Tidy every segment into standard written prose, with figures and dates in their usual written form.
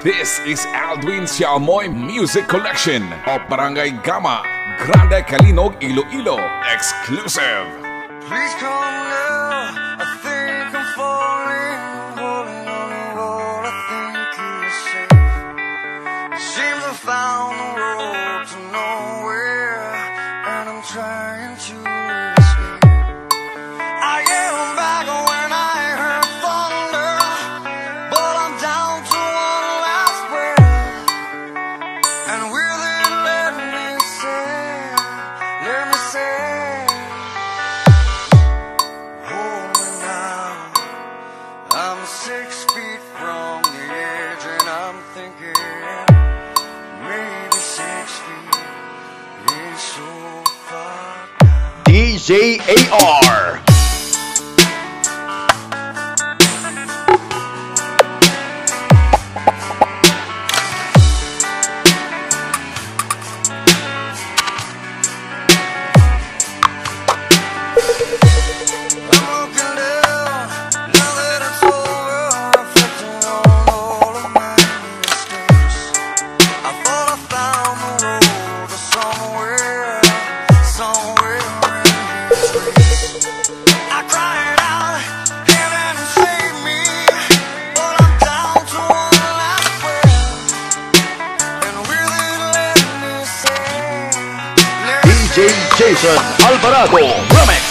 This is Aldwin Xiaomoy Music Collection of Barangay Gama, Grande Calinog, Iloilo. Exclusive. Please come now, I think I'm falling, holding on to what I think is safe. It seems I found the road to nowhere, and I'm trying to escape. I am back when I heard thunder, but I'm down to one last breath. And with it, let me say, hold me now. I'm 6 feet from the edge, and I'm thinking maybe 6 feet is so far down. DJ AR. Jason Alvarado Remix.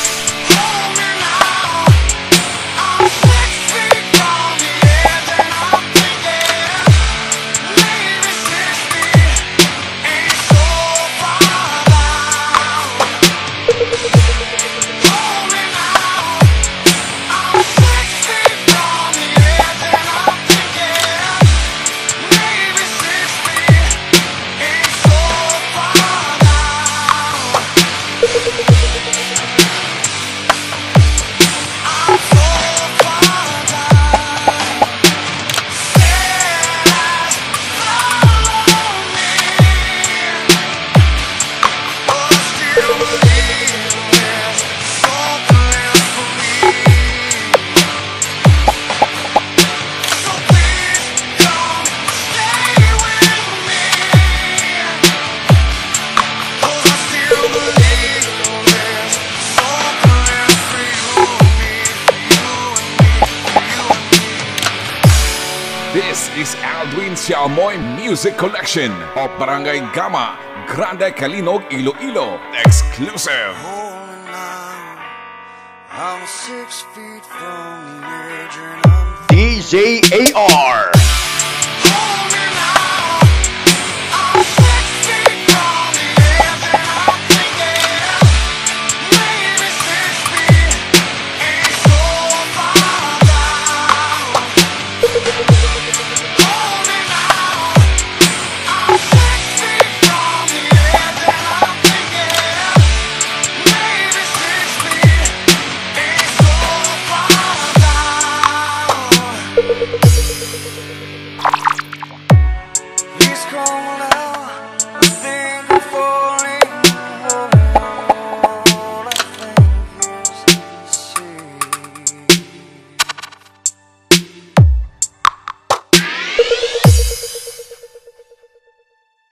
This is Aldwin Xiaomoy Music Collection of Barangay Gama, Grande Calinog, Iloilo. Exclusive. Hold me now. I'm 6 feet from the edge, and I'm DJ AR.